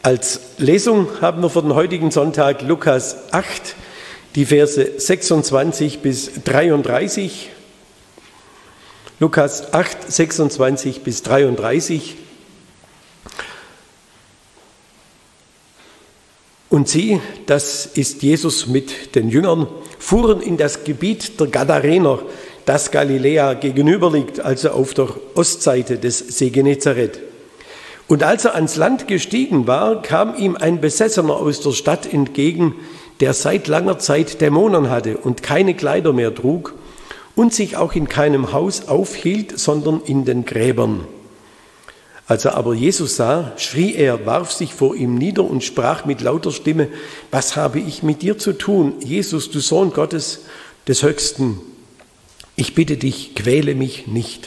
Als Lesung haben wir für den heutigen Sonntag Lukas 8, die Verse 26 bis 33. Lukas 8, 26 bis 33. Und sie, das ist Jesus mit den Jüngern, fuhren in das Gebiet der Gadarener, das Galiläa gegenüber liegt, also auf der Ostseite des See Genezareth. Und als er ans Land gestiegen war, kam ihm ein Besessener aus der Stadt entgegen, der seit langer Zeit Dämonen hatte und keine Kleider mehr trug und sich auch in keinem Haus aufhielt, sondern in den Gräbern. Als er aber Jesus sah, schrie er, warf sich vor ihm nieder und sprach mit lauter Stimme: Was habe ich mit dir zu tun, Jesus, du Sohn Gottes des Höchsten? Ich bitte dich, quäle mich nicht.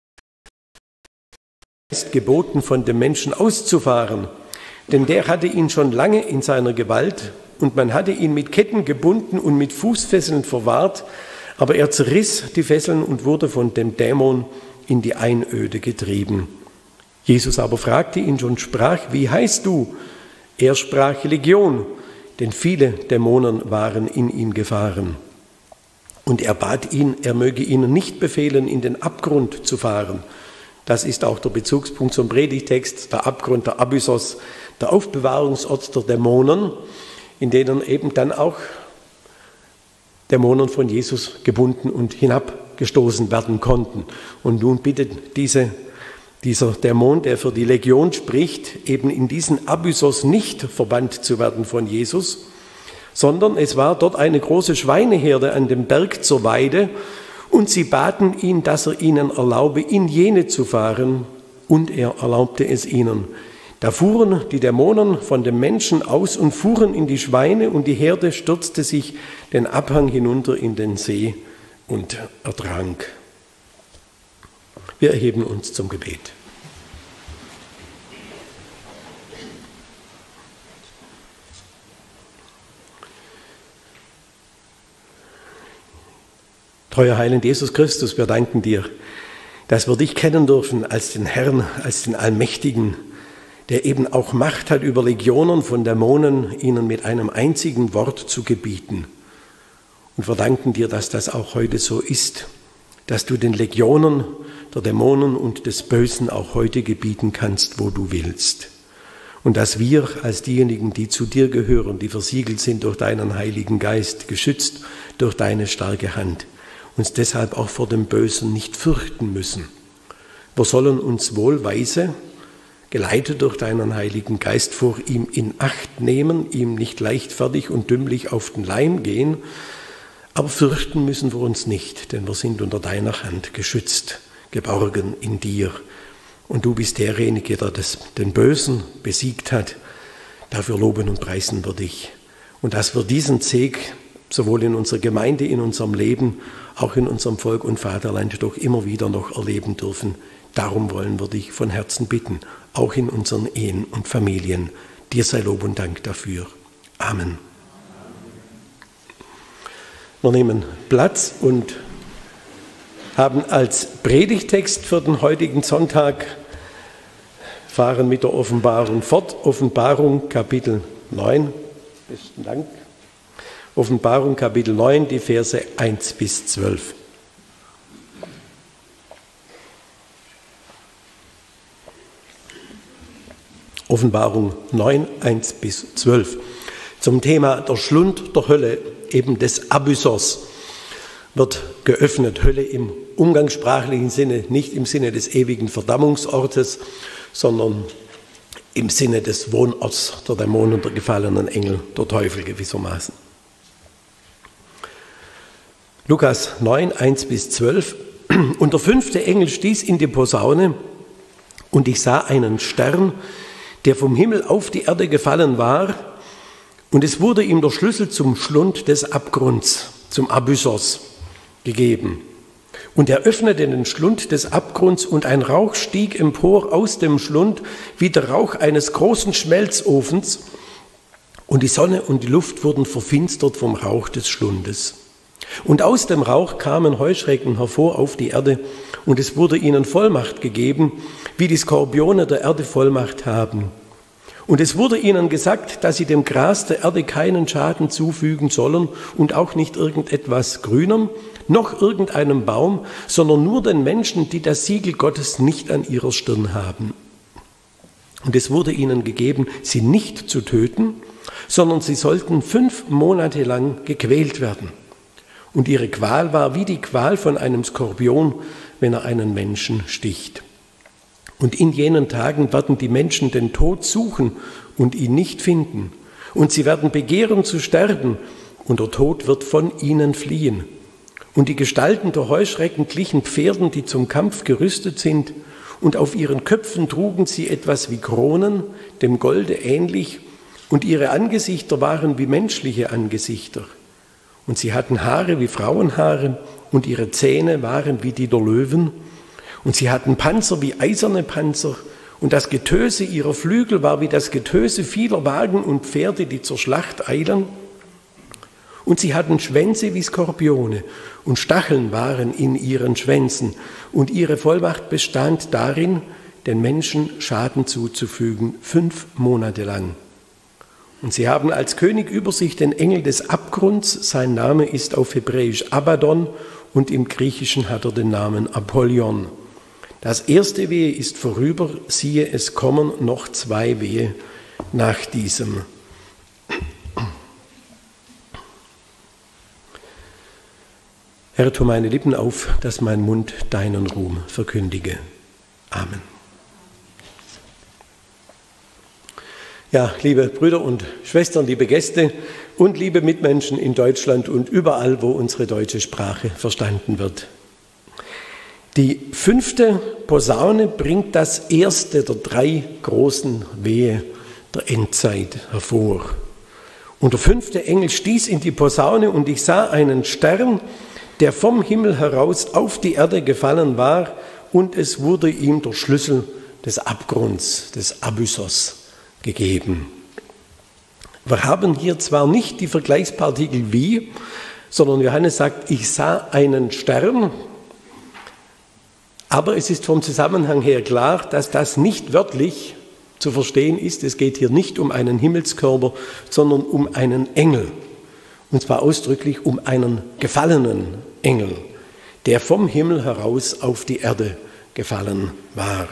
Es ist geboten, von dem Menschen auszufahren, denn der hatte ihn schon lange in seiner Gewalt, und man hatte ihn mit Ketten gebunden und mit Fußfesseln verwahrt, aber er zerriss die Fesseln und wurde von dem Dämon in die Einöde getrieben. Jesus aber fragte ihn und sprach: Wie heißt du? Er sprach: Legion, denn viele Dämonen waren in ihn gefahren. Und er bat ihn, er möge ihnen nicht befehlen, in den Abgrund zu fahren. Das ist auch der Bezugspunkt zum Predigtext, der Abgrund, der Abyssos, der Aufbewahrungsort der Dämonen, in denen eben dann auch Dämonen von Jesus gebunden und hinabgestoßen werden konnten. Und nun bittet dieser Dämon, der für die Legion spricht, eben in diesen Abyssos nicht verbannt zu werden von Jesus, sondern es war dort eine große Schweineherde an dem Berg zur Weide, und sie baten ihn, dass er ihnen erlaube, in jene zu fahren, und er erlaubte es ihnen. Da fuhren die Dämonen von dem Menschen aus und fuhren in die Schweine, und die Herde stürzte sich den Abhang hinunter in den See und ertrank. Wir erheben uns zum Gebet. Treuer Heiland Jesus Christus, wir danken dir, dass wir dich kennen dürfen als den Herrn, als den Allmächtigen, der eben auch Macht hat über Legionen von Dämonen, ihnen mit einem einzigen Wort zu gebieten. Und wir danken dir, dass das auch heute so ist, dass du den Legionen der Dämonen und des Bösen auch heute gebieten kannst, wo du willst. Und dass wir als diejenigen, die zu dir gehören, die versiegelt sind durch deinen Heiligen Geist, geschützt durch deine starke Hand, uns deshalb auch vor dem Bösen nicht fürchten müssen. Wir sollen uns wohlweise, geleitet durch deinen Heiligen Geist, vor ihm in Acht nehmen, ihm nicht leichtfertig und dümmlich auf den Leim gehen, aber fürchten müssen wir uns nicht, denn wir sind unter deiner Hand geschützt, geborgen in dir. Und du bist derjenige, der den Bösen besiegt hat. Dafür loben und preisen wir dich. Und dass wir diesen Segen sowohl in unserer Gemeinde, in unserem Leben, auch in unserem Volk und Vaterland doch immer wieder noch erleben dürfen. Darum wollen wir dich von Herzen bitten, auch in unseren Ehen und Familien. Dir sei Lob und Dank dafür. Amen. Wir nehmen Platz und haben als Predigtext für den heutigen Sonntag, fahren mit der Offenbarung fort. Offenbarung Kapitel 9. Besten Dank. Offenbarung Kapitel 9, die Verse 1 bis 12. Offenbarung 9, 1 bis 12. Zum Thema der Schlund der Hölle, eben des Abyssos, wird geöffnet. Hölle im umgangssprachlichen Sinne, nicht im Sinne des ewigen Verdammungsortes, sondern im Sinne des Wohnorts der Dämonen und der gefallenen Engel, der Teufel gewissermaßen. Lukas 9, 1 bis 12. Und der 5. Engel stieß in die Posaune, und ich sah einen Stern, der vom Himmel auf die Erde gefallen war, und es wurde ihm der Schlüssel zum Schlund des Abgrunds, zum Abyssos, gegeben. Und er öffnete den Schlund des Abgrunds, und ein Rauch stieg empor aus dem Schlund, wie der Rauch eines großen Schmelzofens, und die Sonne und die Luft wurden verfinstert vom Rauch des Schlundes. Und aus dem Rauch kamen Heuschrecken hervor auf die Erde, und es wurde ihnen Vollmacht gegeben, wie die Skorpione der Erde Vollmacht haben. Und es wurde ihnen gesagt, dass sie dem Gras der Erde keinen Schaden zufügen sollen und auch nicht irgendetwas Grünem, noch irgendeinem Baum, sondern nur den Menschen, die das Siegel Gottes nicht an ihrer Stirn haben. Und es wurde ihnen gegeben, sie nicht zu töten, sondern sie sollten 5 Monate lang gequält werden. Und ihre Qual war wie die Qual von einem Skorpion, wenn er einen Menschen sticht. Und in jenen Tagen werden die Menschen den Tod suchen und ihn nicht finden. Und sie werden begehren zu sterben, und der Tod wird von ihnen fliehen. Und die Gestalten der Heuschrecken glichen Pferden, die zum Kampf gerüstet sind, und auf ihren Köpfen trugen sie etwas wie Kronen, dem Golde ähnlich, und ihre Angesichter waren wie menschliche Angesichter. Und sie hatten Haare wie Frauenhaare, und ihre Zähne waren wie die der Löwen, und sie hatten Panzer wie eiserne Panzer, und das Getöse ihrer Flügel war wie das Getöse vieler Wagen und Pferde, die zur Schlacht eilen. Und sie hatten Schwänze wie Skorpione, und Stacheln waren in ihren Schwänzen, und ihre Vollmacht bestand darin, den Menschen Schaden zuzufügen, 5 Monate lang. Und sie haben als König über sich den Engel des Abgrunds, sein Name ist auf Hebräisch Abaddon, und im Griechischen hat er den Namen Apollyon. Das erste Wehe ist vorüber, siehe, es kommen noch 2 Wehe nach diesem. Herr, tu meine Lippen auf, dass mein Mund deinen Ruhm verkündige. Amen. Ja, liebe Brüder und Schwestern, liebe Gäste und liebe Mitmenschen in Deutschland und überall, wo unsere deutsche Sprache verstanden wird. Die 5. Posaune bringt das erste der 3 großen Wehe der Endzeit hervor. Und der 5. Engel stieß in die Posaune, und ich sah einen Stern, der vom Himmel heraus auf die Erde gefallen war, und es wurde ihm der Schlüssel des Abgrunds, des Abyssos, gegeben. Wir haben hier zwar nicht die Vergleichspartikel wie, sondern Johannes sagt, ich sah einen Stern, aber es ist vom Zusammenhang her klar, dass das nicht wörtlich zu verstehen ist. Es geht hier nicht um einen Himmelskörper, sondern um einen Engel. Und zwar ausdrücklich um einen gefallenen Engel, der vom Himmel heraus auf die Erde gefallen war.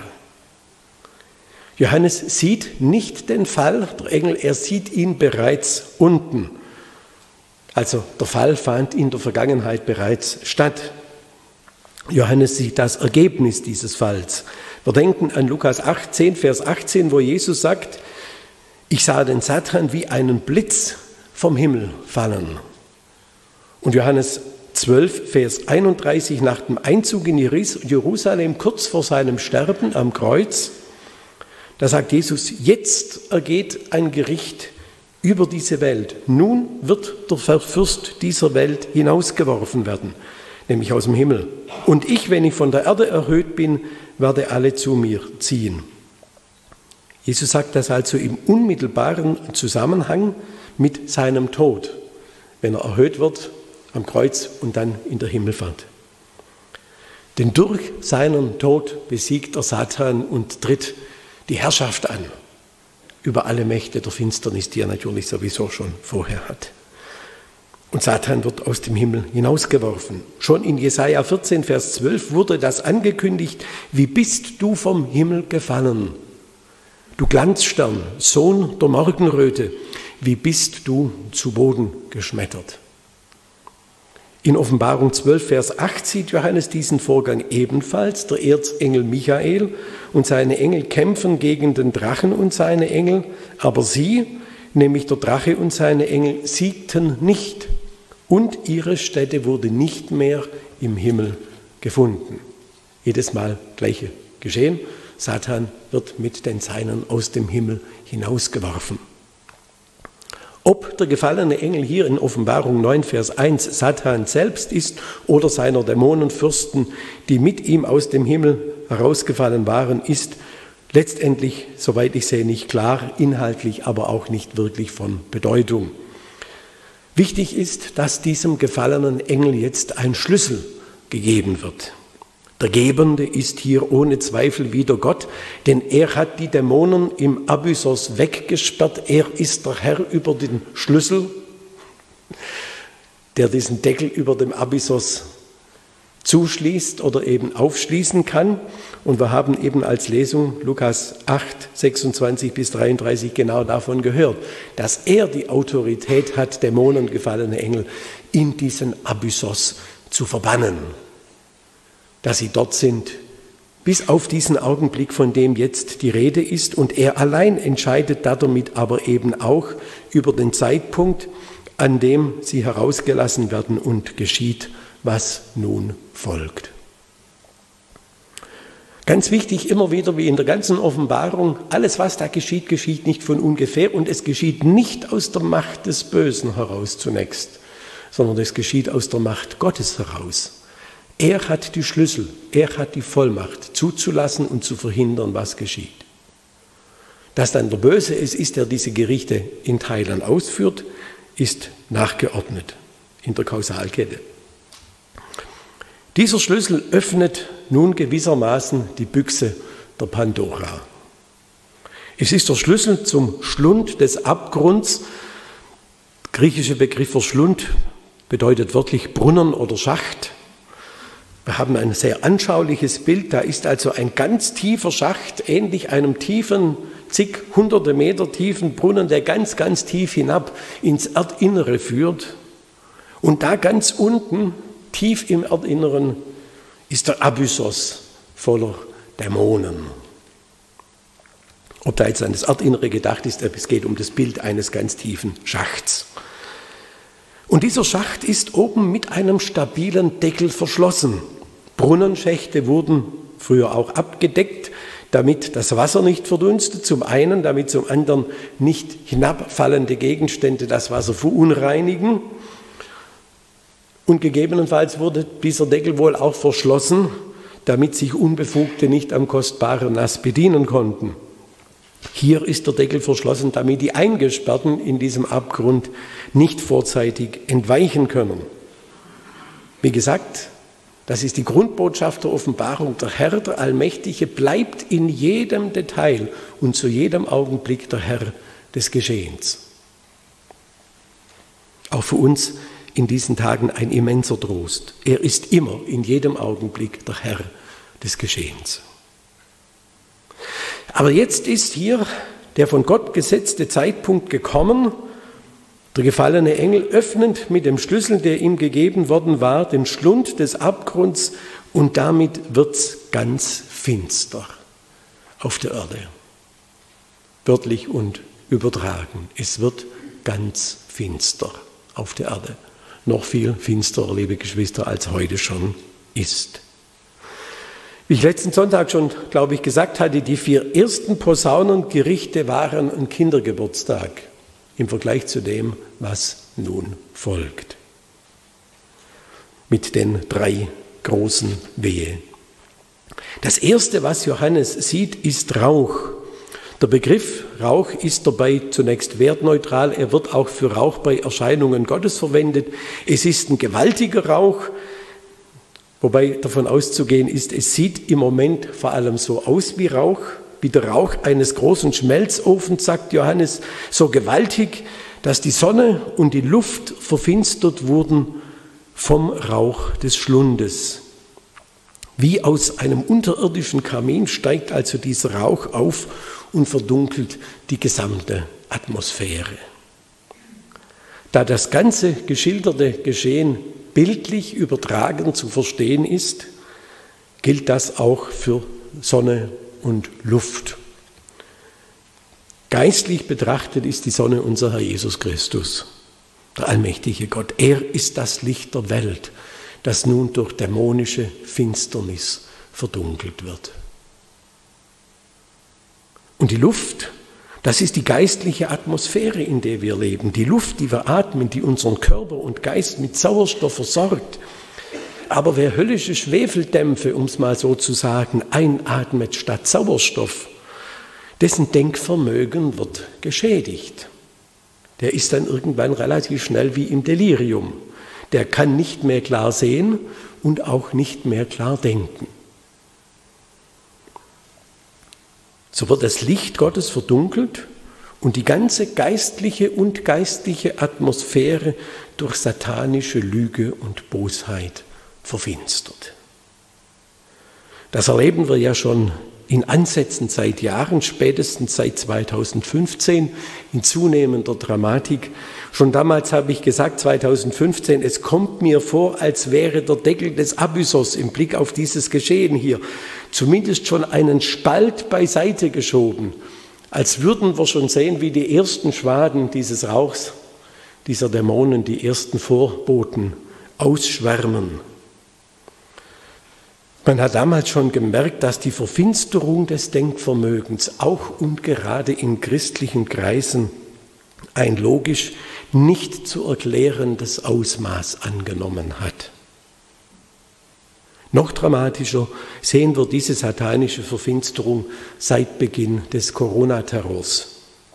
Johannes sieht nicht den Fall der Engel, er sieht ihn bereits unten. Also der Fall fand in der Vergangenheit bereits statt. Johannes sieht das Ergebnis dieses Falls. Wir denken an Lukas 18, Vers 18, wo Jesus sagt, ich sah den Satan wie einen Blitz vom Himmel fallen. Und Johannes 12, Vers 31, nach dem Einzug in Jerusalem, kurz vor seinem Sterben am Kreuz, da sagt Jesus, jetzt ergeht ein Gericht über diese Welt. Nun wird der Fürst dieser Welt hinausgeworfen werden, nämlich aus dem Himmel. Und ich, wenn ich von der Erde erhöht bin, werde alle zu mir ziehen. Jesus sagt das also im unmittelbaren Zusammenhang mit seinem Tod, wenn er erhöht wird am Kreuz und dann in der Himmelfahrt. Denn durch seinen Tod besiegt er Satan und tritt die Herrschaft an über alle Mächte der Finsternis, die er natürlich sowieso schon vorher hat. Und Satan wird aus dem Himmel hinausgeworfen. Schon in Jesaja 14, Vers 12 wurde das angekündigt, wie bist du vom Himmel gefallen? Du Glanzstern, Sohn der Morgenröte, wie bist du zu Boden geschmettert? In Offenbarung 12, Vers 8 sieht Johannes diesen Vorgang ebenfalls. Der Erzengel Michael und seine Engel kämpfen gegen den Drachen und seine Engel, aber sie, nämlich der Drache und seine Engel, siegten nicht und ihre Stätte wurde nicht mehr im Himmel gefunden. Jedes Mal gleiche geschehen. Satan wird mit den Seinen aus dem Himmel hinausgeworfen. Ob der gefallene Engel hier in Offenbarung 9, Vers 1 Satan selbst ist oder seiner Dämonenfürsten, die mit ihm aus dem Himmel herausgefallen waren, ist letztendlich, soweit ich sehe, nicht klar, inhaltlich aber auch nicht wirklich von Bedeutung. Wichtig ist, dass diesem gefallenen Engel jetzt ein Schlüssel gegeben wird. Der Gebende ist hier ohne Zweifel wieder Gott, denn er hat die Dämonen im Abyssos weggesperrt. Er ist der Herr über den Schlüssel, der diesen Deckel über dem Abyssos zuschließt oder eben aufschließen kann. Und wir haben eben als Lesung Lukas 8, 26 bis 33 genau davon gehört, dass er die Autorität hat, Dämonen, gefallene Engel in diesen Abyssos zu verbannen. Dass sie dort sind, bis auf diesen Augenblick, von dem jetzt die Rede ist. Und er allein entscheidet damit aber eben auch über den Zeitpunkt, an dem sie herausgelassen werden und geschieht, was nun folgt. Ganz wichtig, immer wieder wie in der ganzen Offenbarung, alles was da geschieht, geschieht nicht von ungefähr und es geschieht nicht aus der Macht des Bösen heraus zunächst, sondern es geschieht aus der Macht Gottes heraus. Er hat die Schlüssel, er hat die Vollmacht zuzulassen und zu verhindern, was geschieht. Dass dann der Böse es ist, der diese Gerichte in Teilen ausführt, ist nachgeordnet in der Kausalkette. Dieser Schlüssel öffnet nun gewissermaßen die Büchse der Pandora. Es ist der Schlüssel zum Schlund des Abgrunds. Der griechische Begriff für Schlund bedeutet wörtlich Brunnen oder Schacht. Wir haben ein sehr anschauliches Bild. Da ist also ein ganz tiefer Schacht, ähnlich einem tiefen, zig hunderte Meter tiefen Brunnen, der ganz, ganz tief hinab ins Erdinnere führt. Und da ganz unten, tief im Erdinneren, ist der Abyssos voller Dämonen. Ob da jetzt an das Erdinnere gedacht ist, es geht um das Bild eines ganz tiefen Schachts. Und dieser Schacht ist oben mit einem stabilen Deckel verschlossen. Brunnenschächte wurden früher auch abgedeckt, damit das Wasser nicht verdunstet, zum einen, damit zum anderen nicht hinabfallende Gegenstände das Wasser verunreinigen. Und gegebenenfalls wurde dieser Deckel wohl auch verschlossen, damit sich Unbefugte nicht am kostbaren Nass bedienen konnten. Hier ist der Deckel verschlossen, damit die Eingesperrten in diesem Abgrund nicht vorzeitig entweichen können. Wie gesagt, das ist die Grundbotschaft der Offenbarung. Der Herr, der Allmächtige, bleibt in jedem Detail und zu jedem Augenblick der Herr des Geschehens. Auch für uns in diesen Tagen ein immenser Trost. Er ist immer in jedem Augenblick der Herr des Geschehens. Aber jetzt ist hier der von Gott gesetzte Zeitpunkt gekommen. Der gefallene Engel öffnet mit dem Schlüssel, der ihm gegeben worden war, den Schlund des Abgrunds und damit wird's ganz finster auf der Erde. Wörtlich und übertragen. Es wird ganz finster auf der Erde. Noch viel finsterer, liebe Geschwister, als heute schon ist. Wie ich letzten Sonntag schon, glaube ich, gesagt hatte, die 4 ersten Posaunengerichte waren ein Kindergeburtstag im Vergleich zu dem, was nun folgt. Mit den 3 großen Wehe. Das erste, was Johannes sieht, ist Rauch. Der Begriff Rauch ist dabei zunächst wertneutral. Er wird auch für Rauch bei Erscheinungen Gottes verwendet. Es ist ein gewaltiger Rauch, wobei davon auszugehen ist, es sieht im Moment vor allem so aus wie Rauch, wie der Rauch eines großen Schmelzofens, sagt Johannes, so gewaltig, dass die Sonne und die Luft verfinstert wurden vom Rauch des Schlundes. Wie aus einem unterirdischen Kamin steigt also dieser Rauch auf und verdunkelt die gesamte Atmosphäre. Da das ganze geschilderte Geschehen bildlich übertragen zu verstehen ist, gilt das auch für Sonne und Luft. Geistlich betrachtet ist die Sonne unser Herr Jesus Christus, der allmächtige Gott. Er ist das Licht der Welt, das nun durch dämonische Finsternis verdunkelt wird. Und die Luft, das ist die geistliche Atmosphäre, in der wir leben. Die Luft, die wir atmen, die unseren Körper und Geist mit Sauerstoff versorgt. Aber wer höllische Schwefeldämpfe, um es mal so zu sagen, einatmet statt Sauerstoff, dessen Denkvermögen wird geschädigt. Der ist dann irgendwann relativ schnell wie im Delirium. Der kann nicht mehr klar sehen und auch nicht mehr klar denken. so wird das Licht Gottes verdunkelt und die ganze geistliche und geistliche Atmosphäre durch satanische Lüge und Bosheit verfinstert. Das erleben wir ja schon in Ansätzen seit Jahren, spätestens seit 2015, in zunehmender Dramatik. Schon damals habe ich gesagt, 2015, es kommt mir vor, als wäre der Deckel des Abyssos im Blick auf dieses Geschehen hier zumindest schon einen Spalt beiseite geschoben, als würden wir schon sehen, wie die ersten Schwaden dieses Rauchs, dieser Dämonen, die ersten Vorboten ausschwärmen. Man hat damals schon gemerkt, dass die Verfinsterung des Denkvermögens auch und gerade in christlichen Kreisen ein logisch nicht zu erklärendes Ausmaß angenommen hat. Noch dramatischer sehen wir diese satanische Verfinsterung seit Beginn des Corona-Terrors.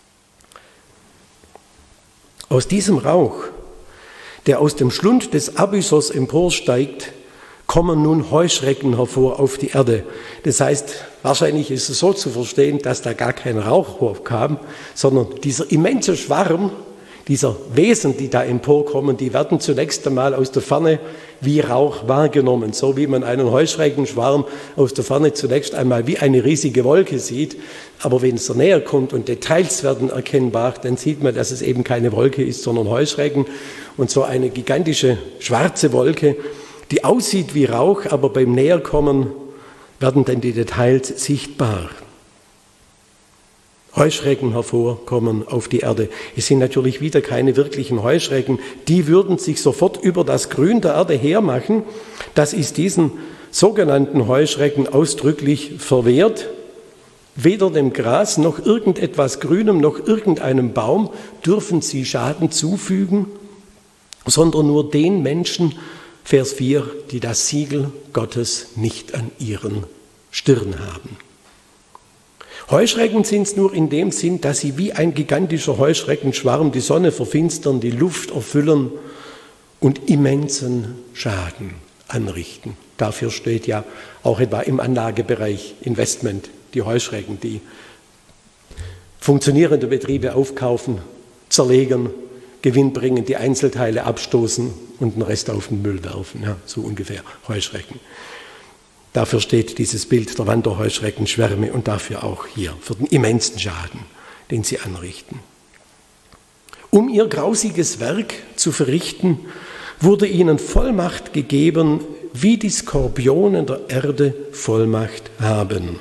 Aus diesem Rauch, der aus dem Schlund des Abyssos emporsteigt, kommen nun Heuschrecken hervor auf die Erde. Das heißt, wahrscheinlich ist es so zu verstehen, dass da gar kein Rauch hochkam, sondern dieser immense Schwarm, dieser Wesen, die da emporkommen, die werden zunächst einmal aus der Ferne wie Rauch wahrgenommen. So wie man einen Heuschreckenschwarm aus der Ferne zunächst einmal wie eine riesige Wolke sieht. Aber wenn es näher kommt und Details werden erkennbar, dann sieht man, dass es eben keine Wolke ist, sondern Heuschrecken. Und so eine gigantische schwarze Wolke, die aussieht wie Rauch, aber beim Näherkommen werden dann die Details sichtbar. Heuschrecken hervorkommen auf die Erde. Es sind natürlich wieder keine wirklichen Heuschrecken. Die würden sich sofort über das Grün der Erde hermachen. Das ist diesen sogenannten Heuschrecken ausdrücklich verwehrt. Weder dem Gras noch irgendetwas Grünem noch irgendeinem Baum dürfen sie Schaden zufügen, sondern nur den Menschen, Vers 4, die das Siegel Gottes nicht an ihren Stirn haben. Heuschrecken sind es nur in dem Sinn, dass sie wie ein gigantischer Heuschreckenschwarm die Sonne verfinstern, die Luft erfüllen und immensen Schaden anrichten. Dafür steht ja auch etwa im Anlagebereich Investment die Heuschrecken, die funktionierende Betriebe aufkaufen, zerlegen, Gewinn bringen, die Einzelteile abstoßen und den Rest auf den Müll werfen. Ja, so ungefähr Heuschrecken. Dafür steht dieses Bild der Wanderheuschreckenschwärme und dafür auch hier, für den immensen Schaden, den sie anrichten. Um ihr grausiges Werk zu verrichten, wurde ihnen Vollmacht gegeben, wie die Skorpione der Erde Vollmacht haben.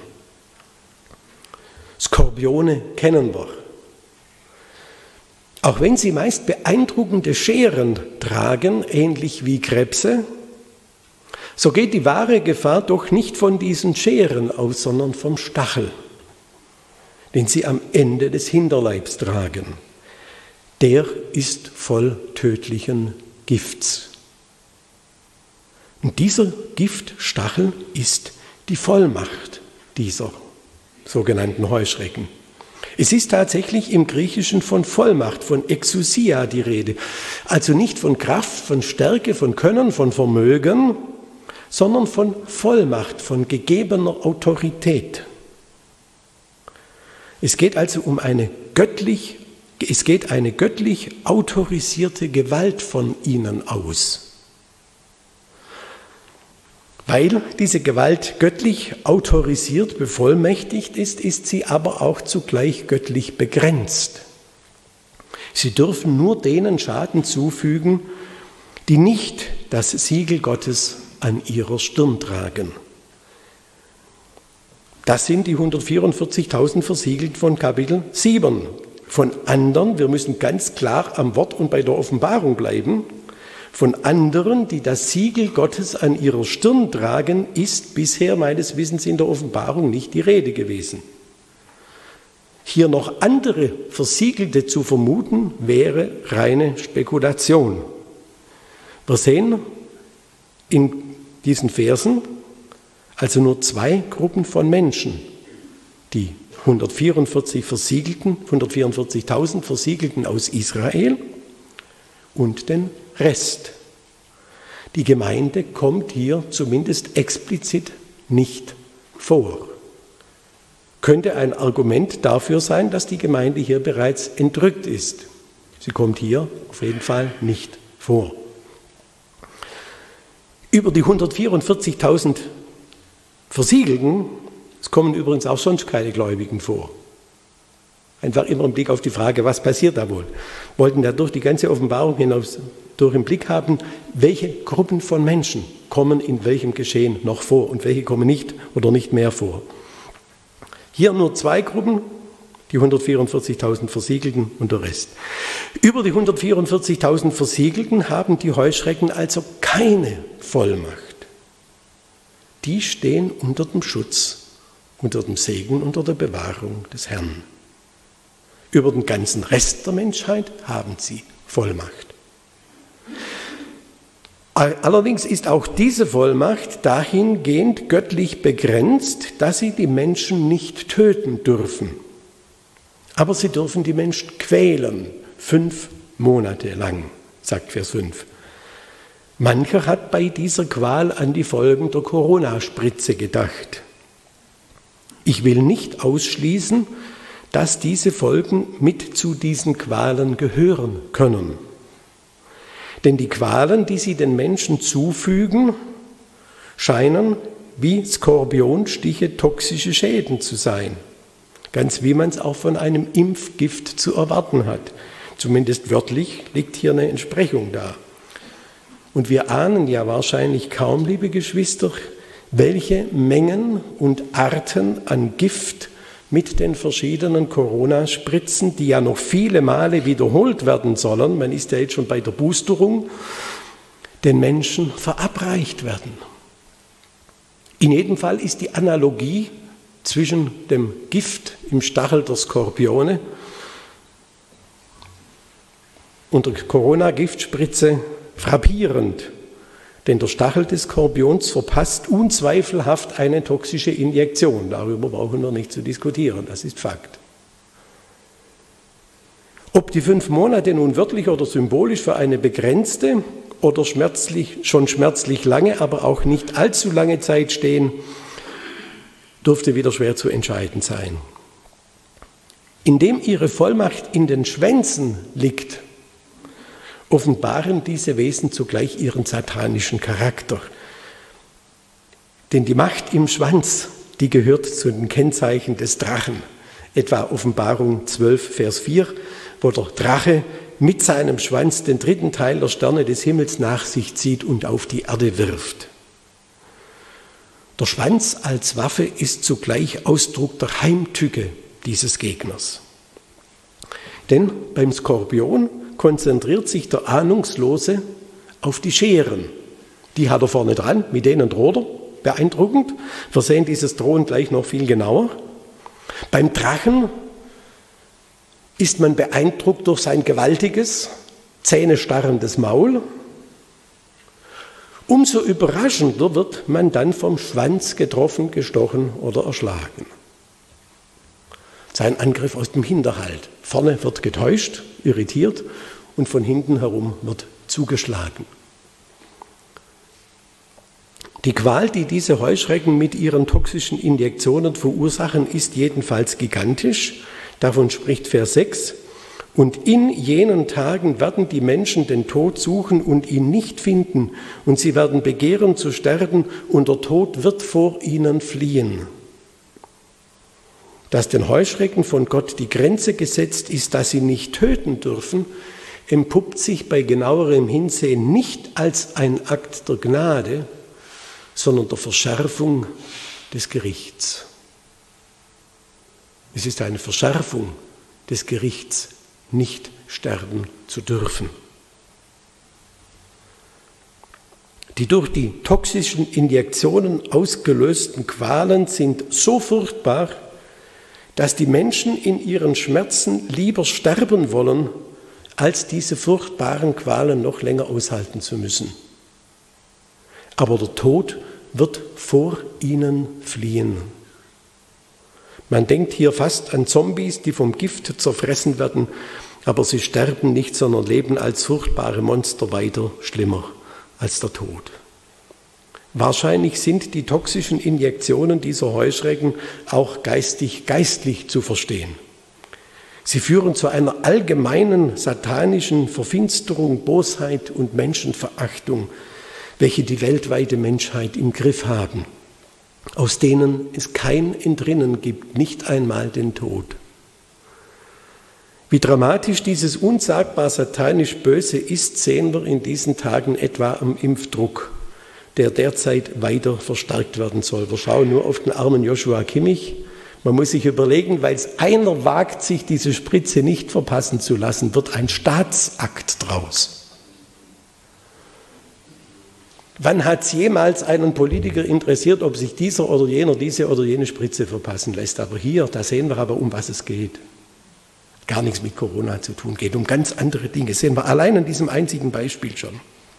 Skorpione kennen wir. Auch wenn sie meist beeindruckende Scheren tragen, ähnlich wie Krebse, so geht die wahre Gefahr doch nicht von diesen Scheren aus, sondern vom Stachel, den sie am Ende des Hinterleibs tragen. Der ist voll tödlichen Gifts. Und dieser Giftstachel ist die Vollmacht dieser sogenannten Heuschrecken. Es ist tatsächlich im Griechischen von Vollmacht, von Exousia die Rede. Also nicht von Kraft, von Stärke, von Können, von Vermögen, sondern von Vollmacht, von gegebener Autorität. Es geht also um eine göttlich autorisierte Gewalt von ihnen aus. Weil diese Gewalt göttlich autorisiert, bevollmächtigt ist, ist sie aber auch zugleich göttlich begrenzt. Sie dürfen nur denen Schaden zufügen, die nicht das Siegel Gottes an ihrer Stirn tragen. Das sind die 144.000 versiegelt von Kapitel 7. Von anderen, wir müssen ganz klar am Wort und bei der Offenbarung bleiben, von anderen, die das Siegel Gottes an ihrer Stirn tragen, ist bisher meines Wissens in der Offenbarung nicht die Rede gewesen. Hier noch andere Versiegelte zu vermuten, wäre reine Spekulation. Wir sehen in diesen Versen also nur zwei Gruppen von Menschen, die 144.000 Versiegelten aus Israel und den Rest. Die Gemeinde kommt hier zumindest explizit nicht vor. könnte ein Argument dafür sein, dass die Gemeinde hier bereits entrückt ist. Sie kommt hier auf jeden Fall nicht vor. Über die 144.000 Versiegelten, es kommen übrigens auch sonst keine Gläubigen vor. Einfach immer im Blick auf die Frage, was passiert da wohl? Wollten dadurch die ganze Offenbarung hinaus durch im Blick haben, welche Gruppen von Menschen kommen in welchem Geschehen noch vor und welche kommen nicht oder nicht mehr vor. Hier nur zwei Gruppen, die 144.000 Versiegelten und der Rest. Über die 144.000 Versiegelten haben die Heuschrecken also keine Vollmacht. Die stehen unter dem Schutz, unter dem Segen, unter der Bewahrung des Herrn. Über den ganzen Rest der Menschheit haben sie Vollmacht. Allerdings ist auch diese Vollmacht dahingehend göttlich begrenzt, dass sie die Menschen nicht töten dürfen. Aber sie dürfen die Menschen quälen, 5 Monate lang, sagt Vers 5. Mancher hat bei dieser Qual an die Folgen der Corona-Spritze gedacht. Ich will nicht ausschließen, dass diese Folgen mit zu diesen Qualen gehören können. Denn die Qualen, die sie den Menschen zufügen, scheinen wie Skorpionstiche toxische Schäden zu sein. Ganz wie man es auch von einem Impfgift zu erwarten hat. Zumindest wörtlich liegt hier eine Entsprechung da. Und wir ahnen ja wahrscheinlich kaum, liebe Geschwister, welche Mengen und Arten an Gift mit den verschiedenen Corona-Spritzen, die ja noch viele Male wiederholt werden sollen, man ist ja jetzt schon bei der Boosterung, den Menschen verabreicht werden. In jedem Fall ist die Analogie zwischen dem Gift im Stachel der Skorpione und der Corona-Giftspritze frappierend. Denn der Stachel des Skorpions verpasst unzweifelhaft eine toxische Injektion. Darüber brauchen wir nicht zu diskutieren, das ist Fakt. Ob die 5 Monate nun wörtlich oder symbolisch für eine begrenzte oder schon schmerzlich lange, aber auch nicht allzu lange Zeit stehen, dürfte wieder schwer zu entscheiden sein. Indem ihre Vollmacht in den Schwänzen liegt, offenbaren diese Wesen zugleich ihren satanischen Charakter. Denn die Macht im Schwanz, die gehört zu den Kennzeichen des Drachen. Etwa Offenbarung 12, Vers 4, wo der Drache mit seinem Schwanz den 3. Teil der Sterne des Himmels nach sich zieht und auf die Erde wirft. Der Schwanz als Waffe ist zugleich Ausdruck der Heimtücke dieses Gegners. Denn beim Skorpion konzentriert sich der Ahnungslose auf die Scheren. Die hat er vorne dran, mit denen droht er. Beeindruckend. Wir sehen dieses Drohen gleich noch viel genauer. Beim Drachen ist man beeindruckt durch sein gewaltiges, zähnestarrendes Maul. Umso überraschender wird man dann vom Schwanz getroffen, gestochen oder erschlagen. Sein Angriff aus dem Hinterhalt. Vorne wird getäuscht, irritiert und von hinten herum wird zugeschlagen. Die Qual, die diese Heuschrecken mit ihren toxischen Injektionen verursachen, ist jedenfalls gigantisch. Davon spricht Vers 6. Und in jenen Tagen werden die Menschen den Tod suchen und ihn nicht finden. Und sie werden begehren zu sterben und der Tod wird vor ihnen fliehen. Dass den Heuschrecken von Gott die Grenze gesetzt ist, dass sie nicht töten dürfen, entpuppt sich bei genauerem Hinsehen nicht als ein Akt der Gnade, sondern der Verschärfung des Gerichts. Es ist eine Verschärfung des Gerichts, nicht sterben zu dürfen. Die durch die toxischen Injektionen ausgelösten Qualen sind so furchtbar, dass die Menschen in ihren Schmerzen lieber sterben wollen, als diese furchtbaren Qualen noch länger aushalten zu müssen. Aber der Tod wird vor ihnen fliehen. Man denkt hier fast an Zombies, die vom Gift zerfressen werden, aber sie sterben nicht, sondern leben als furchtbare Monster weiter, schlimmer als der Tod. Wahrscheinlich sind die toxischen Injektionen dieser Heuschrecken auch geistlich zu verstehen. Sie führen zu einer allgemeinen satanischen Verfinsterung, Bosheit und Menschenverachtung, welche die weltweite Menschheit im Griff haben, aus denen es kein Entrinnen gibt, nicht einmal den Tod. Wie dramatisch dieses unsagbar satanisch Böse ist, sehen wir in diesen Tagen etwa am Impfdruck, der derzeit weiter verstärkt werden soll. Wir schauen nur auf den armen Joshua Kimmich. Man muss sich überlegen, weil es einer wagt, sich diese Spritze nicht verpassen zu lassen, wird ein Staatsakt draus. Wann hat es jemals einen Politiker interessiert, ob sich dieser oder jener diese oder jene Spritze verpassen lässt? Aber hier, da sehen wir aber, um was es geht. Gar nichts mit Corona zu tun, geht um ganz andere Dinge. Das sehen wir allein an diesem einzigen Beispiel schon.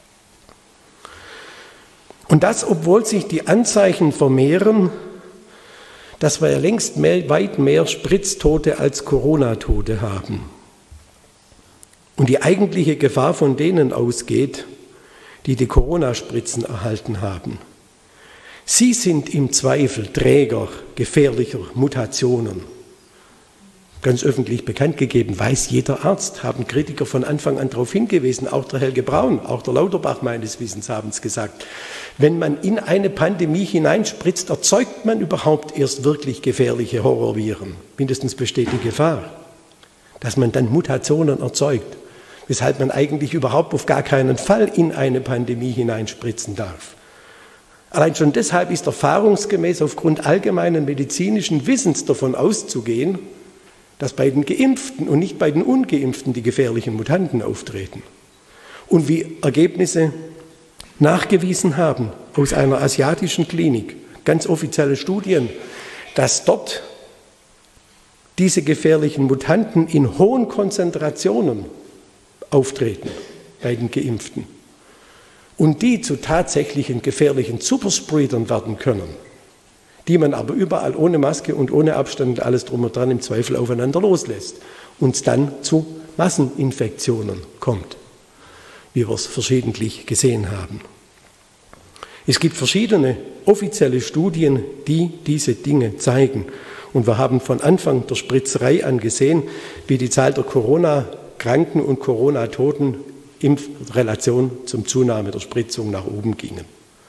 Und das, obwohl sich die Anzeichen vermehren, dass wir ja längst weit mehr Spritztote als Corona-Tote haben. Und die eigentliche Gefahr von denen ausgeht, die die Corona-Spritzen erhalten haben. Sie sind im Zweifel Träger gefährlicher Mutationen. Ganz öffentlich bekannt gegeben, weiß jeder Arzt, haben Kritiker von Anfang an darauf hingewiesen, auch der Helge Braun, auch der Lauterbach meines Wissens haben es gesagt. Wenn man in eine Pandemie hineinspritzt, erzeugt man überhaupt erst wirklich gefährliche Horrorviren. Mindestens besteht die Gefahr, dass man dann Mutationen erzeugt, weshalb man eigentlich überhaupt auf gar keinen Fall in eine Pandemie hineinspritzen darf. Allein schon deshalb ist erfahrungsgemäß aufgrund allgemeinen medizinischen Wissens davon auszugehen, dass bei den Geimpften und nicht bei den Ungeimpften die gefährlichen Mutanten auftreten. Und wie Ergebnisse nachgewiesen haben aus einer asiatischen Klinik, ganz offizielle Studien, dass dort diese gefährlichen Mutanten in hohen Konzentrationen auftreten bei den Geimpften und die zu tatsächlichen gefährlichen Superspreadern werden können, die man aber überall ohne Maske und ohne Abstand und alles drum und dran im Zweifel aufeinander loslässt und es dann zu Masseninfektionen kommt, wie wir es verschiedentlich gesehen haben. Es gibt verschiedene offizielle Studien, die diese Dinge zeigen. Und wir haben von Anfang der Spritzerei an gesehen, wie die Zahl der Corona-Kranken und Corona-Toten in Relation zum Zunahme der Spritzung nach oben gingen.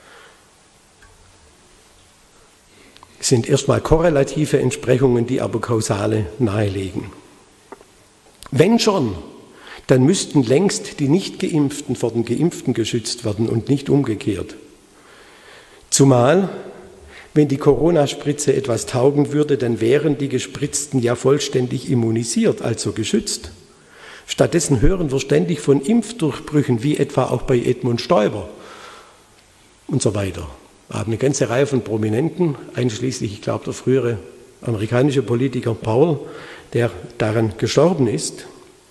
Es sind erstmal korrelative Entsprechungen, die aber kausale nahelegen. Wenn schon, dann müssten längst die Nicht-Geimpften vor den Geimpften geschützt werden und nicht umgekehrt. Zumal, wenn die Corona-Spritze etwas taugen würde, dann wären die Gespritzten ja vollständig immunisiert, also geschützt. Stattdessen hören wir ständig von Impfdurchbrüchen, wie etwa auch bei Edmund Stoiber und so weiter. Wir haben eine ganze Reihe von Prominenten, einschließlich, ich glaube, der frühere amerikanische Politiker Paul, der daran gestorben ist.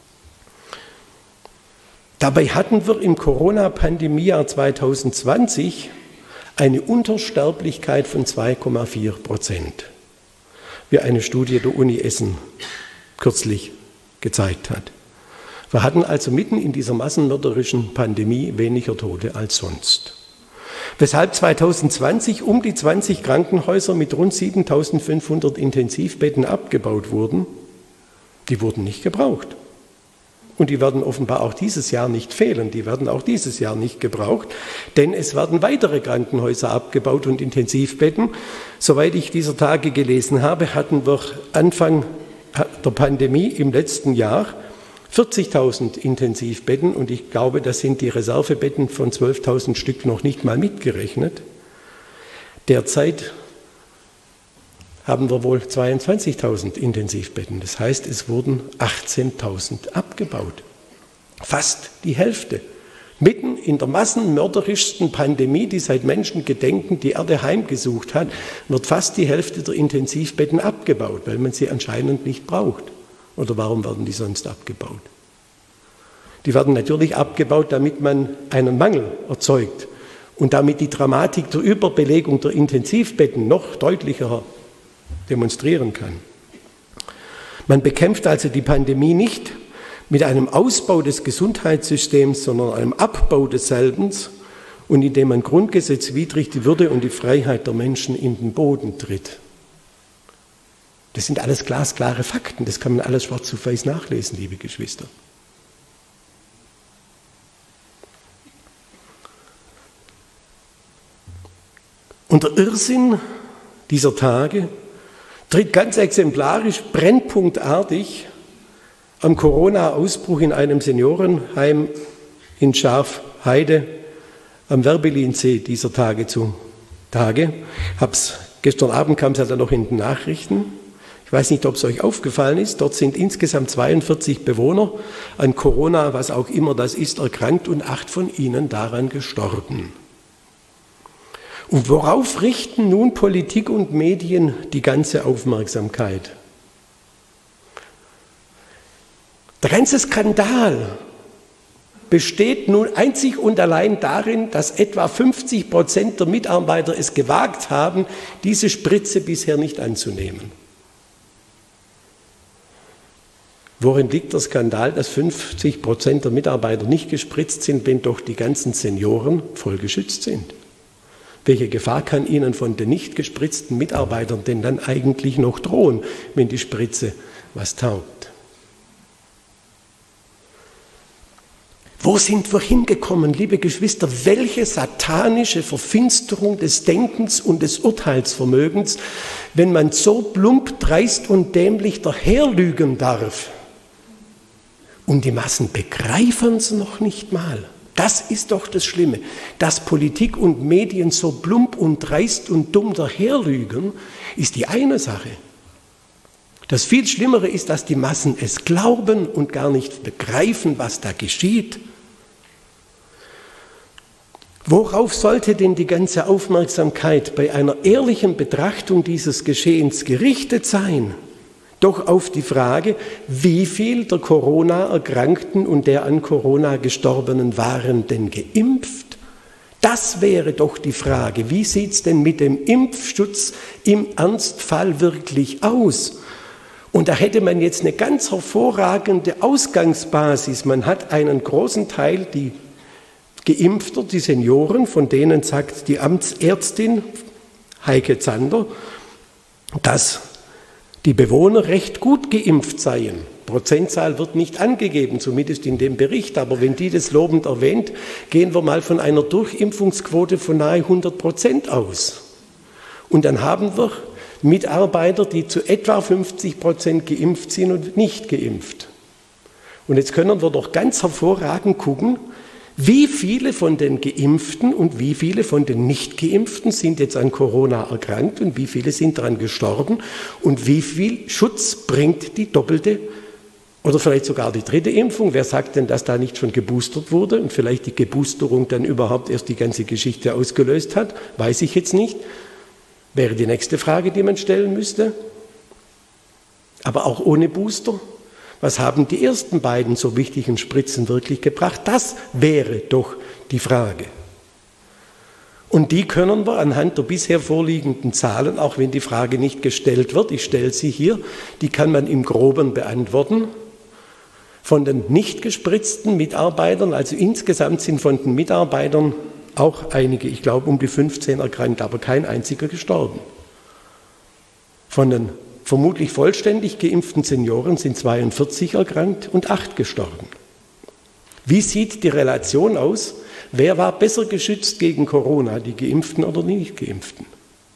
Dabei hatten wir im Corona-Pandemiejahr 2020 eine Untersterblichkeit von 2,4%, wie eine Studie der Uni Essen kürzlich gezeigt hat. Wir hatten also mitten in dieser massenmörderischen Pandemie weniger Tote als sonst. Weshalb 2020 um die 20 Krankenhäuser mit rund 7.500 Intensivbetten abgebaut wurden. Die wurden nicht gebraucht. Und die werden offenbar auch dieses Jahr nicht fehlen. Die werden auch dieses Jahr nicht gebraucht, denn es werden weitere Krankenhäuser abgebaut und Intensivbetten. Soweit ich dieser Tage gelesen habe, hatten wir Anfang der Pandemie im letzten Jahr 40.000 Intensivbetten und ich glaube, das sind die Reservebetten von 12.000 Stück noch nicht mal mitgerechnet. Derzeit haben wir wohl 22.000 Intensivbetten. Das heißt, es wurden 18.000 abgebaut. Fast die Hälfte. Mitten in der massenmörderischsten Pandemie, die seit Menschengedenken die Erde heimgesucht hat, wird fast die Hälfte der Intensivbetten abgebaut, weil man sie anscheinend nicht braucht. Oder warum werden die sonst abgebaut? Die werden natürlich abgebaut, damit man einen Mangel erzeugt und damit die Dramatik der Überbelegung der Intensivbetten noch deutlicher demonstrieren kann. Man bekämpft also die Pandemie nicht mit einem Ausbau des Gesundheitssystems, sondern einem Abbau desselben und indem man grundgesetzwidrig die Würde und die Freiheit der Menschen in den Boden tritt. Das sind alles glasklare Fakten, das kann man alles schwarz auf weiß nachlesen, liebe Geschwister. Und der Irrsinn dieser Tage tritt ganz exemplarisch, brennpunktartig am Corona-Ausbruch in einem Seniorenheim in Schafheide am Werbelinsee dieser Tage zutage. Gestern Abend kam es ja dann noch in den Nachrichten. Ich weiß nicht, ob es euch aufgefallen ist. Dort sind insgesamt 42 Bewohner an Corona, was auch immer das ist, erkrankt und 8 von ihnen daran gestorben. Und worauf richten nun Politik und Medien die ganze Aufmerksamkeit? Der ganze Skandal besteht nun einzig und allein darin, dass etwa 50% der Mitarbeiter es gewagt haben, diese Spritze bisher nicht anzunehmen. Worin liegt der Skandal, dass 50% der Mitarbeiter nicht gespritzt sind, wenn doch die ganzen Senioren voll geschützt sind? Welche Gefahr kann ihnen von den nicht gespritzten Mitarbeitern denn dann eigentlich noch drohen, wenn die Spritze was taugt? Wo sind wir hingekommen, liebe Geschwister? Welche satanische Verfinsterung des Denkens und des Urteilsvermögens, wenn man so plump, dreist und dämlich daherlügen darf? Und die Massen begreifen es noch nicht mal. Das ist doch das Schlimme, dass Politik und Medien so plump und dreist und dumm daherlügen, ist die eine Sache. Das viel Schlimmere ist, dass die Massen es glauben und gar nicht begreifen, was da geschieht. Worauf sollte denn die ganze Aufmerksamkeit bei einer ehrlichen Betrachtung dieses Geschehens gerichtet sein? Doch auf die Frage, wie viel der Corona-Erkrankten und der an Corona Gestorbenen waren denn geimpft? Das wäre doch die Frage. Wie sieht es denn mit dem Impfschutz im Ernstfall wirklich aus? Und da hätte man jetzt eine ganz hervorragende Ausgangsbasis. Man hat einen großen Teil, die Geimpfter, die Senioren, von denen sagt die Amtsärztin Heike Zander, dass die Bewohner recht gut geimpft seien. Prozentzahl wird nicht angegeben, zumindest in dem Bericht, aber wenn die das lobend erwähnt, gehen wir mal von einer Durchimpfungsquote von nahe 100% aus. Und dann haben wir Mitarbeiter, die zu etwa 50% geimpft sind und nicht geimpft. Und jetzt können wir doch ganz hervorragend gucken, wie viele von den Geimpften und wie viele von den Nicht-Geimpften sind jetzt an Corona erkrankt und wie viele sind daran gestorben und wie viel Schutz bringt die doppelte oder vielleicht sogar die 3. Impfung. Wer sagt denn, dass da nicht schon geboostert wurde und vielleicht die Geboosterung dann überhaupt erst die ganze Geschichte ausgelöst hat? Weiß ich jetzt nicht. Wäre die nächste Frage, die man stellen müsste. Aber auch ohne Booster. Was haben die ersten beiden so wichtigen Spritzen wirklich gebracht? Das wäre doch die Frage. Und die können wir anhand der bisher vorliegenden Zahlen, auch wenn die Frage nicht gestellt wird, ich stelle sie hier, die kann man im Groben beantworten. Von den nicht gespritzten Mitarbeitern, also insgesamt sind von den Mitarbeitern auch einige, ich glaube um die 15 erkrankt, aber kein einziger gestorben. Von den vermutlich vollständig geimpften Senioren sind 42 erkrankt und 8 gestorben. Wie sieht die Relation aus? Wer war besser geschützt gegen Corona, die Geimpften oder die Nicht-Geimpften?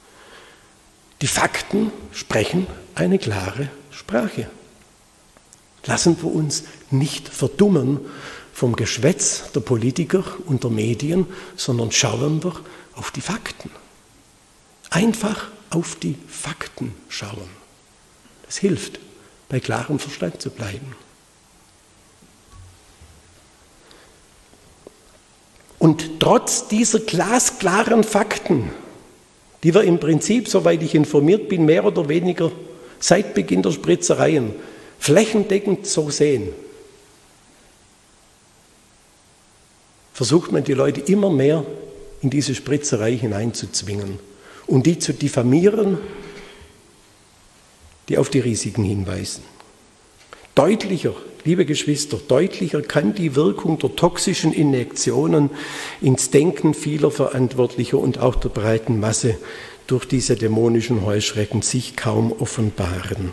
Die Fakten sprechen eine klare Sprache. Lassen wir uns nicht verdummen vom Geschwätz der Politiker und der Medien, sondern schauen wir auf die Fakten. Einfach auf die Fakten schauen. Es hilft, bei klarem Verstand zu bleiben. Und trotz dieser glasklaren Fakten, die wir im Prinzip, soweit ich informiert bin, mehr oder weniger seit Beginn der Spritzereien flächendeckend so sehen, versucht man die Leute immer mehr in diese Spritzerei hineinzuzwingen und die zu diffamieren, die auf die Risiken hinweisen. Deutlicher, liebe Geschwister, deutlicher kann die Wirkung der toxischen Injektionen ins Denken vieler Verantwortlicher und auch der breiten Masse durch diese dämonischen Heuschrecken sich kaum offenbaren.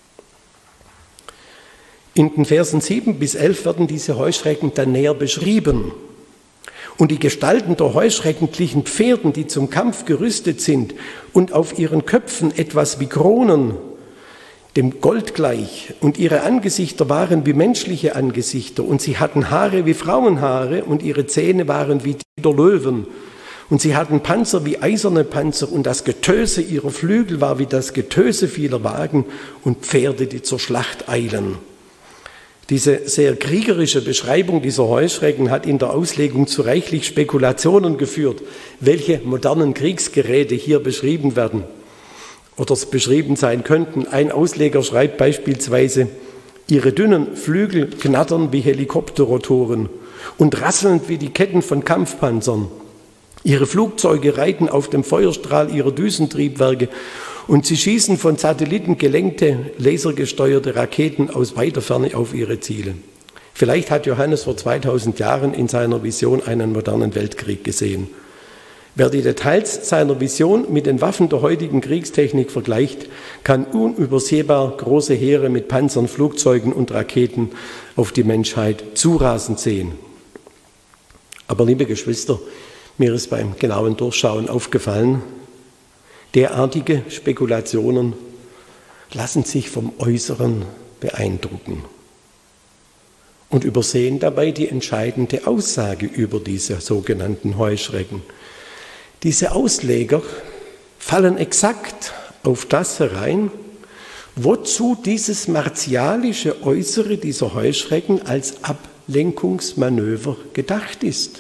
In den Versen 7 bis 11 werden diese Heuschrecken dann näher beschrieben. Und die Gestalten der Heuschrecken glichen Pferden, die zum Kampf gerüstet sind und auf ihren Köpfen etwas wie Kronen, dem Gold gleich, und ihre Angesichter waren wie menschliche Angesichter, und sie hatten Haare wie Frauenhaare, und ihre Zähne waren wie die der Löwen, und sie hatten Panzer wie eiserne Panzer, und das Getöse ihrer Flügel war wie das Getöse vieler Wagen und Pferde, die zur Schlacht eilen. Diese sehr kriegerische Beschreibung dieser Heuschrecken hat in der Auslegung zu reichlich Spekulationen geführt, welche modernen Kriegsgeräte hier beschrieben werden oder beschrieben sein könnten. Ein Ausleger schreibt beispielsweise, ihre dünnen Flügel knattern wie Helikopterrotoren und rasselnd wie die Ketten von Kampfpanzern. Ihre Flugzeuge reiten auf dem Feuerstrahl ihrer Düsentriebwerke und sie schießen von Satelliten gelenkte, lasergesteuerte Raketen aus weiter Ferne auf ihre Ziele. Vielleicht hat Johannes vor 2000 Jahren in seiner Vision einen modernen Weltkrieg gesehen. Wer die Details seiner Vision mit den Waffen der heutigen Kriegstechnik vergleicht, kann unübersehbar große Heere mit Panzern, Flugzeugen und Raketen auf die Menschheit zurasen sehen. Aber liebe Geschwister, mir ist beim genauen Durchschauen aufgefallen, derartige Spekulationen lassen sich vom Äußeren beeindrucken und übersehen dabei die entscheidende Aussage über diese sogenannten Heuschrecken. Diese Ausleger fallen exakt auf das herein, wozu dieses martialische Äußere dieser Heuschrecken als Ablenkungsmanöver gedacht ist.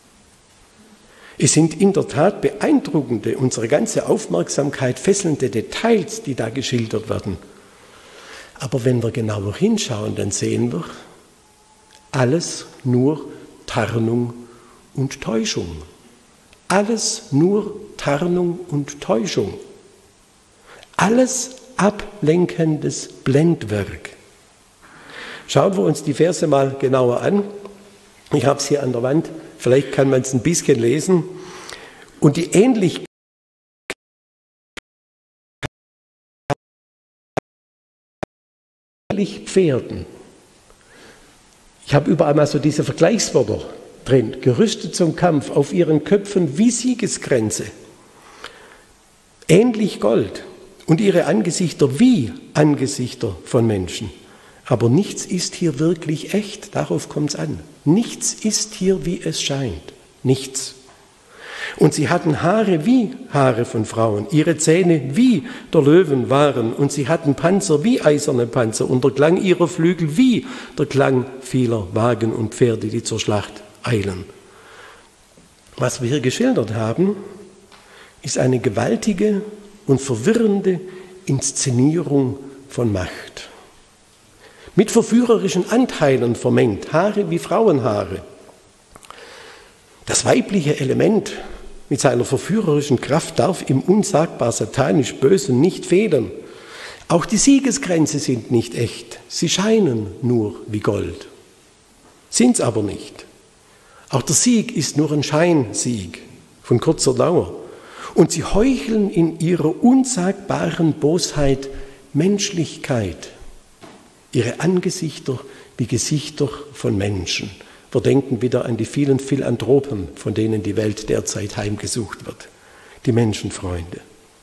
Es sind in der Tat beeindruckende, unsere ganze Aufmerksamkeit fesselnde Details, die da geschildert werden. Aber wenn wir genauer hinschauen, dann sehen wir, alles nur Tarnung und Täuschung. Alles nur Tarnung und Täuschung. Alles ablenkendes Blendwerk. Schauen wir uns die Verse mal genauer an. Ich habe es hier an der Wand. Vielleicht kann man es ein bisschen lesen. Und die Ähnlichkeit Pferden. Ich habe überall mal so diese Vergleichswörter drin. Gerüstet zum Kampf, auf ihren Köpfen wie Siegeskränze. Ähnlich Gold. Und ihre Angesichter wie Angesichter von Menschen. Aber nichts ist hier wirklich echt, darauf kommt es an. Nichts ist hier, wie es scheint. Nichts. Und sie hatten Haare wie Haare von Frauen, ihre Zähne wie der Löwen waren, und sie hatten Panzer wie eiserne Panzer, und der Klang ihrer Flügel wie der Klang vieler Wagen und Pferde, die zur Schlacht eilen. Was wir hier geschildert haben, ist eine gewaltige und verwirrende Inszenierung von Macht. Mit verführerischen Anteilen vermengt, Haare wie Frauenhaare. Das weibliche Element mit seiner verführerischen Kraft darf im unsagbar satanisch Bösen nicht fehlen. Auch die Siegeskränze sind nicht echt, sie scheinen nur wie Gold, sind es aber nicht. Auch der Sieg ist nur ein Scheinsieg von kurzer Dauer. Und sie heucheln in ihrer unsagbaren Bosheit Menschlichkeit. Ihre Angesichter wie Gesichter von Menschen. Wir denken wieder an die vielen Philanthropen, von denen die Welt derzeit heimgesucht wird. Die Menschenfreunde.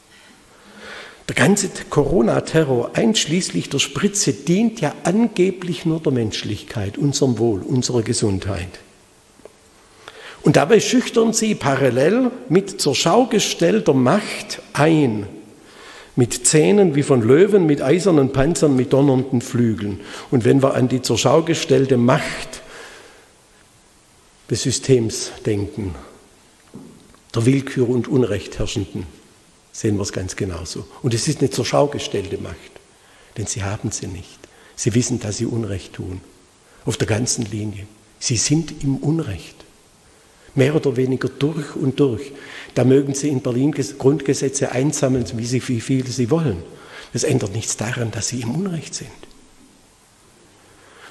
Der ganze Corona-Terror, einschließlich der Spritze, dient ja angeblich nur der Menschlichkeit, unserem Wohl, unserer Gesundheit. Und dabei schüchtern sie parallel mit zur Schau gestellter Macht ein. Mit Zähnen wie von Löwen, mit eisernen Panzern, mit donnernden Flügeln. Und wenn wir an die zur Schau gestellte Macht des Systems denken, der Willkür und Unrecht herrschenden, sehen wir es ganz genauso. Und es ist eine zur Schau gestellte Macht, denn sie haben sie nicht. Sie wissen, dass sie Unrecht tun, auf der ganzen Linie. Sie sind im Unrecht, mehr oder weniger durch und durch. Da mögen sie in Berlin Grundgesetze einsammeln, wie viel sie wollen. Das ändert nichts daran, dass sie im Unrecht sind.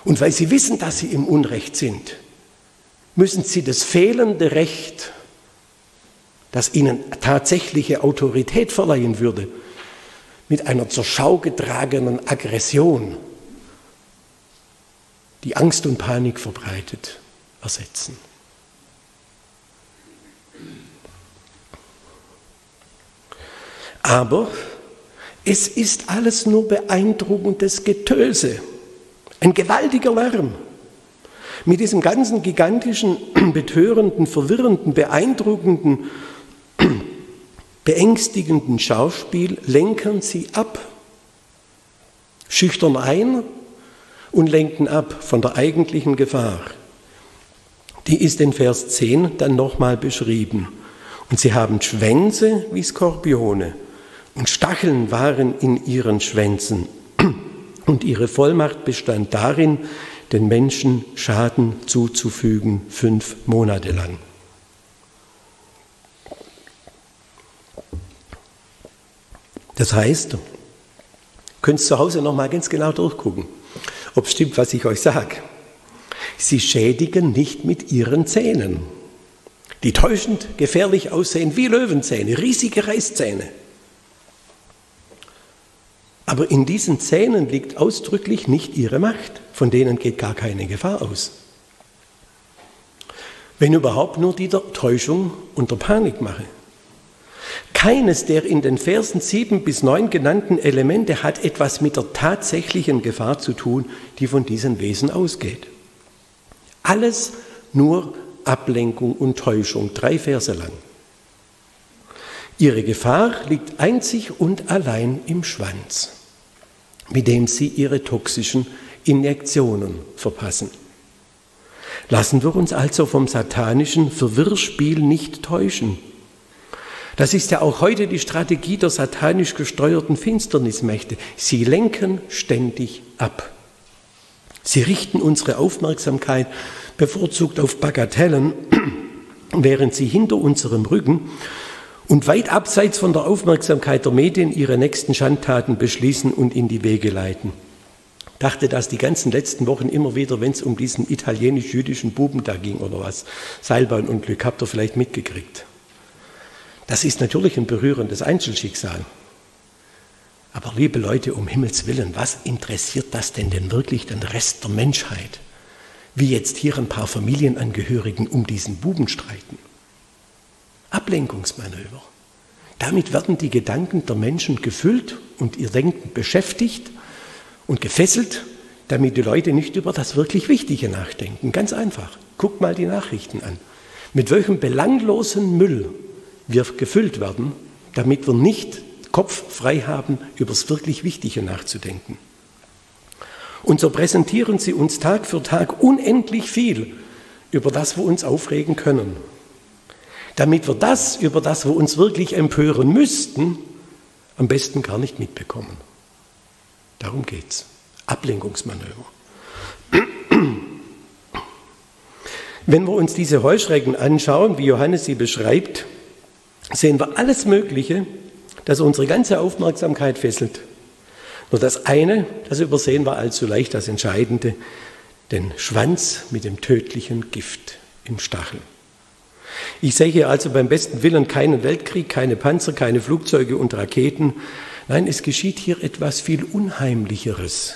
Und weil sie wissen, dass sie im Unrecht sind, müssen sie das fehlende Recht, das ihnen tatsächliche Autorität verleihen würde, mit einer zur Schau getragenen Aggression, die Angst und Panik verbreitet, ersetzen. Aber es ist alles nur beeindruckendes Getöse, ein gewaltiger Lärm. Mit diesem ganzen gigantischen, betörenden, verwirrenden, beeindruckenden, beängstigenden Schauspiel lenken sie ab, schüchtern ein und lenken ab von der eigentlichen Gefahr. Die ist in Vers 10 dann nochmal beschrieben. Und sie haben Schwänze wie Skorpione und Stacheln waren in ihren Schwänzen. Und ihre Vollmacht bestand darin, den Menschen Schaden zuzufügen 5 Monate lang. Das heißt, ihr könnt zu Hause noch mal ganz genau durchgucken, ob es stimmt, was ich euch sage. Sie schädigen nicht mit ihren Zähnen, die täuschend gefährlich aussehen wie Löwenzähne, riesige Reißzähne. Aber in diesen Zähnen liegt ausdrücklich nicht ihre Macht, von denen geht gar keine Gefahr aus. Wenn überhaupt nur die der Täuschung und der Panikmache. Keines der in den Versen 7 bis 9 genannten Elemente hat etwas mit der tatsächlichen Gefahr zu tun, die von diesen Wesen ausgeht. Alles nur Ablenkung und Täuschung, 3 Verse lang. Ihre Gefahr liegt einzig und allein im Schwanz, mit dem sie ihre toxischen Injektionen verpassen. Lassen wir uns also vom satanischen Verwirrspiel nicht täuschen. Das ist ja auch heute die Strategie der satanisch gesteuerten Finsternismächte. Sie lenken ständig ab. Sie richten unsere Aufmerksamkeit bevorzugt auf Bagatellen, während sie hinter unserem Rücken und weit abseits von der Aufmerksamkeit der Medien ihre nächsten Schandtaten beschließen und in die Wege leiten. Ich dachte das die ganzen letzten Wochen immer wieder, wenn es um diesen italienisch-jüdischen Buben da ging oder was. Seilbahnunglück, habt ihr vielleicht mitgekriegt. Das ist natürlich ein berührendes Einzelschicksal. Aber liebe Leute, um Himmels Willen, was interessiert das denn wirklich den Rest der Menschheit? Wie jetzt hier ein paar Familienangehörigen um diesen Buben streiten. Ablenkungsmanöver. Damit werden die Gedanken der Menschen gefüllt und ihr Denken beschäftigt und gefesselt, damit die Leute nicht über das wirklich Wichtige nachdenken. Ganz einfach. Guckt mal die Nachrichten an. Mit welchem belanglosen Müll wir gefüllt werden, damit wir nicht Kopf frei haben, über das wirklich Wichtige nachzudenken. Und so präsentieren sie uns Tag für Tag unendlich viel, über das wir uns aufregen können. Damit wir das, über das wir uns wirklich empören müssten, am besten gar nicht mitbekommen. Darum geht's. Ablenkungsmanöver. Wenn wir uns diese Heuschrecken anschauen, wie Johannes sie beschreibt, sehen wir alles Mögliche, das unsere ganze Aufmerksamkeit fesselt. Nur das eine, das übersehen wir allzu leicht, das Entscheidende, den Schwanz mit dem tödlichen Gift im Stachel. Ich sehe hier also beim besten Willen keinen Weltkrieg, keine Panzer, keine Flugzeuge und Raketen. Nein, es geschieht hier etwas viel Unheimlicheres.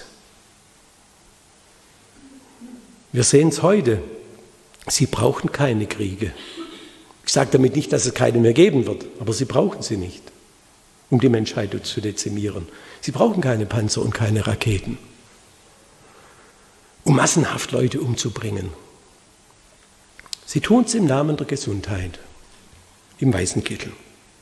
Wir sehen es heute. Sie brauchen keine Kriege. Ich sage damit nicht, dass es keine mehr geben wird, aber sie brauchen sie nicht, um die Menschheit zu dezimieren. Sie brauchen keine Panzer und keine Raketen, um massenhaft Leute umzubringen. Sie tun es im Namen der Gesundheit, im weißen Kittel.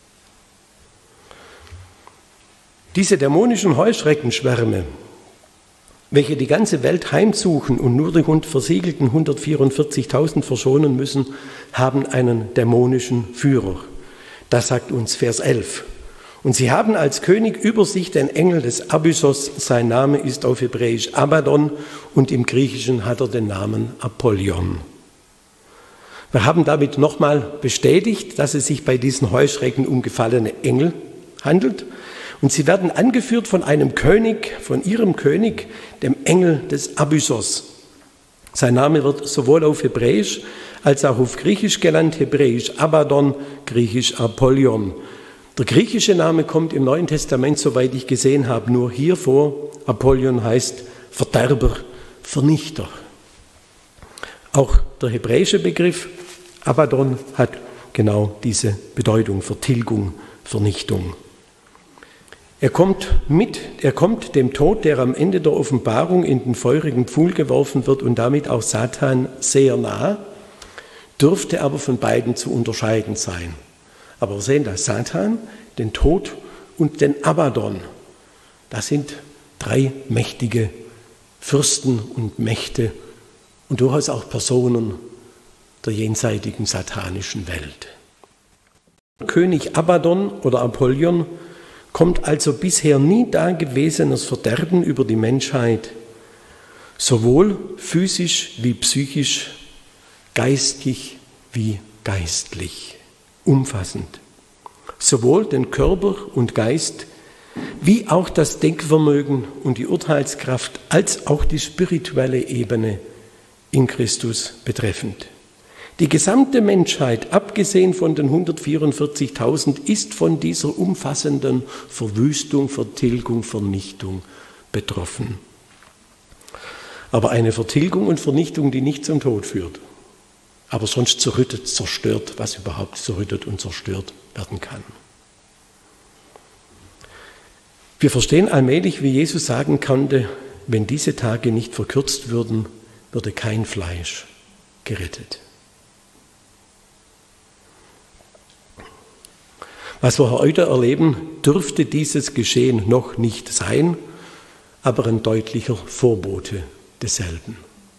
Diese dämonischen Heuschreckenschwärme, welche die ganze Welt heimsuchen und nur die versiegelten 144.000 verschonen müssen, haben einen dämonischen Führer. Das sagt uns Vers 11. Und sie haben als König über sich den Engel des Abyssos, sein Name ist auf Hebräisch Abaddon und im Griechischen hat er den Namen Apollyon. Wir haben damit nochmal bestätigt, dass es sich bei diesen Heuschrecken um gefallene Engel handelt. Und sie werden angeführt von einem König, von ihrem König, dem Engel des Abyssos. Sein Name wird sowohl auf Hebräisch als auch auf Griechisch genannt. Hebräisch Abaddon, Griechisch Apollyon. Der griechische Name kommt im Neuen Testament, soweit ich gesehen habe, nur hier vor. Apollyon heißt Verderber, Vernichter. Auch der hebräische Begriff Abaddon hat genau diese Bedeutung, Vertilgung, Vernichtung. Er kommt dem Tod, der am Ende der Offenbarung in den feurigen Pfuhl geworfen wird und damit auch Satan sehr nah, dürfte aber von beiden zu unterscheiden sein. Aber wir sehen das, Satan, den Tod und den Abaddon, das sind drei mächtige Fürsten und Mächte und durchaus auch Personen der jenseitigen satanischen Welt. König Abaddon oder Apollyon kommt also bisher nie dagewesenes Verderben über die Menschheit, sowohl physisch wie psychisch, geistig wie geistlich, umfassend. Sowohl den Körper und Geist, wie auch das Denkvermögen und die Urteilskraft, als auch die spirituelle Ebene in Christus betreffend. Die gesamte Menschheit, abgesehen von den 144.000, ist von dieser umfassenden Verwüstung, Vertilgung, Vernichtung betroffen. Aber eine Vertilgung und Vernichtung, die nicht zum Tod führt, aber sonst zerrüttet, zerstört, was überhaupt zerrüttet und zerstört werden kann. Wir verstehen allmählich, wie Jesus sagen konnte, wenn diese Tage nicht verkürzt würden, würde kein Fleisch gerettet. Was wir heute erleben, dürfte dieses Geschehen noch nicht sein, aber ein deutlicher Vorbote desselben.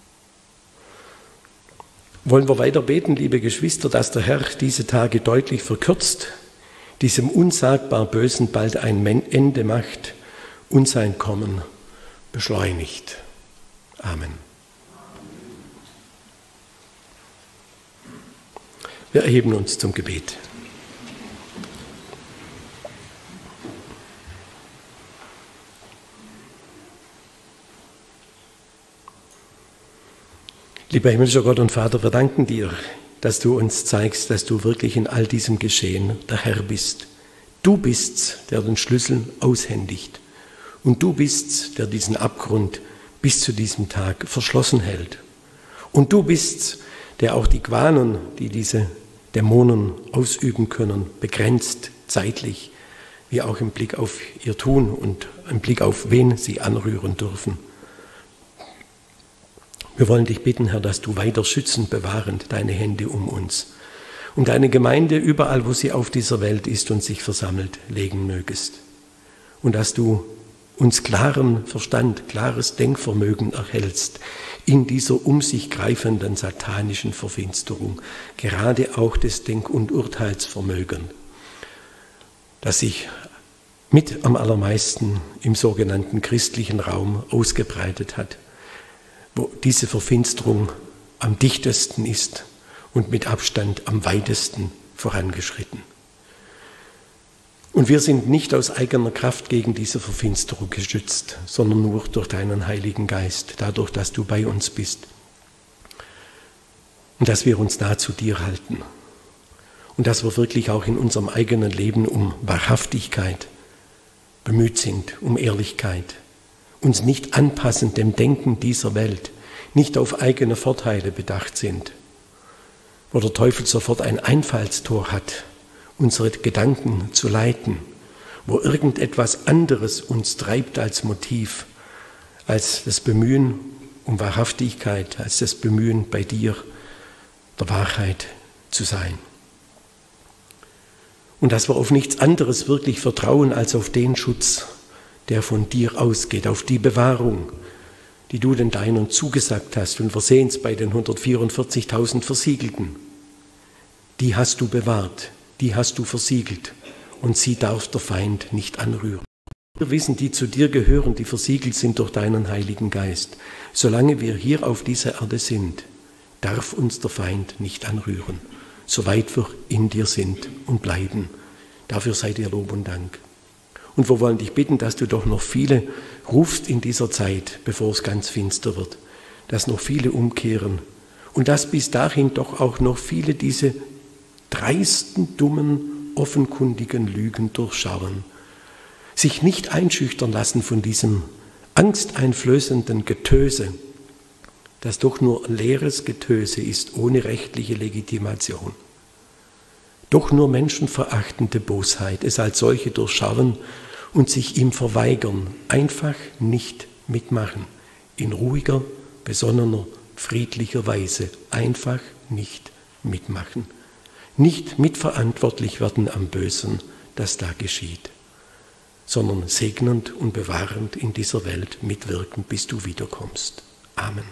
Wollen wir weiter beten, liebe Geschwister, dass der Herr diese Tage deutlich verkürzt, diesem unsagbar Bösen bald ein Ende macht und sein Kommen beschleunigt. Amen. Wir erheben uns zum Gebet. Lieber himmlischer Gott und Vater, wir danken dir, dass du uns zeigst, dass du wirklich in all diesem Geschehen der Herr bist. Du bist's, der den Schlüssel aushändigt. Und du bist's, der diesen Abgrund bis zu diesem Tag verschlossen hält. Und du bist's, der auch die Qualen, die diese Dämonen ausüben können, begrenzt, zeitlich, wie auch im Blick auf ihr Tun und im Blick auf wen sie anrühren dürfen. Wir wollen dich bitten, Herr, dass du weiter schützend, bewahrend deine Hände um uns, um deine Gemeinde überall, wo sie auf dieser Welt ist und sich versammelt, legen mögest. Und dass du uns klaren Verstand, klares Denkvermögen erhältst in dieser um sich greifenden satanischen Verfinsterung, gerade auch des Denk- und Urteilsvermögens, das sich mit am allermeisten im sogenannten christlichen Raum ausgebreitet hat, wo diese Verfinsterung am dichtesten ist und mit Abstand am weitesten vorangeschritten. Und wir sind nicht aus eigener Kraft gegen diese Verfinsterung geschützt, sondern nur durch deinen Heiligen Geist, dadurch, dass du bei uns bist und dass wir uns nah zu dir halten und dass wir wirklich auch in unserem eigenen Leben um Wahrhaftigkeit bemüht sind, um Ehrlichkeit, uns nicht anpassen dem Denken dieser Welt, nicht auf eigene Vorteile bedacht sind, wo der Teufel sofort ein Einfallstor hat, unsere Gedanken zu leiten, wo irgendetwas anderes uns treibt als Motiv, als das Bemühen um Wahrhaftigkeit, als das Bemühen bei dir, der Wahrheit zu sein. Und dass wir auf nichts anderes wirklich vertrauen als auf den Schutz, der von dir ausgeht, auf die Bewahrung, die du den Deinen zugesagt hast. Und wir sehen es bei den 144.000 Versiegelten. Die hast du bewahrt, die hast du versiegelt und sie darf der Feind nicht anrühren. Wir wissen, die zu dir gehören, die versiegelt sind durch deinen Heiligen Geist. Solange wir hier auf dieser Erde sind, darf uns der Feind nicht anrühren, soweit wir in dir sind und bleiben. Dafür sei dir Lob und Dank. Und wir wollen dich bitten, dass du doch noch viele rufst in dieser Zeit, bevor es ganz finster wird, dass noch viele umkehren und dass bis dahin doch auch noch viele diese dreisten, dummen, offenkundigen Lügen durchschauen, sich nicht einschüchtern lassen von diesem angsteinflößenden Getöse, das doch nur leeres Getöse ist, ohne rechtliche Legitimation. Doch nur menschenverachtende Bosheit, es als solche durchschauen und sich ihm verweigern, einfach nicht mitmachen, in ruhiger, besonnener, friedlicher Weise, einfach nicht mitmachen, nicht mitverantwortlich werden am Bösen, das da geschieht, sondern segnend und bewahrend in dieser Welt mitwirken, bis du wiederkommst. Amen.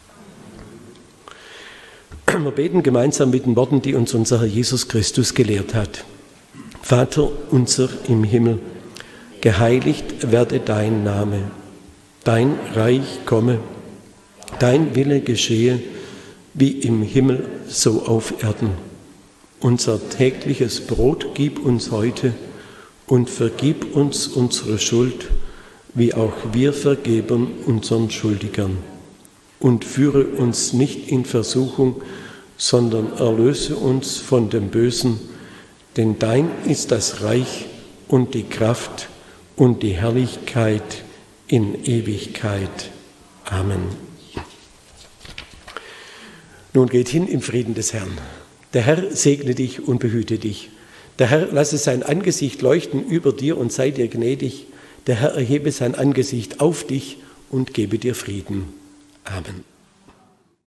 Wir beten gemeinsam mit den Worten, die uns unser Herr Jesus Christus gelehrt hat. Vater unser im Himmel, geheiligt werde dein Name, dein Reich komme, dein Wille geschehe, wie im Himmel so auf Erden. Unser tägliches Brot gib uns heute und vergib uns unsere Schuld, wie auch wir vergeben unseren Schuldigern. Und führe uns nicht in Versuchung, sondern erlöse uns von dem Bösen, denn dein ist das Reich und die Kraft und die Herrlichkeit in Ewigkeit. Amen. Nun geht hin im Frieden des Herrn. Der Herr segne dich und behüte dich. Der Herr lasse sein Angesicht leuchten über dir und sei dir gnädig. Der Herr erhebe sein Angesicht auf dich und gebe dir Frieden. Amen.